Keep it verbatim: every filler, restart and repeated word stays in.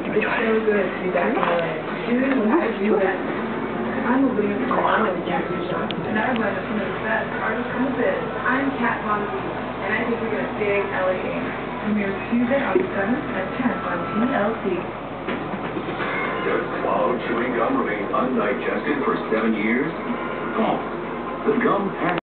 It's so good to be back in L A. Dude, when I do that, I'm a leader for all of the Jackson shop. And I run some of the best artists in the biz. I'm Kat Von D, and I think we got a big L A game. Premieres Tuesday, August seventh at ten on T L C. Does cloud chewing gum remain undigested for seven years? Gone. The gum has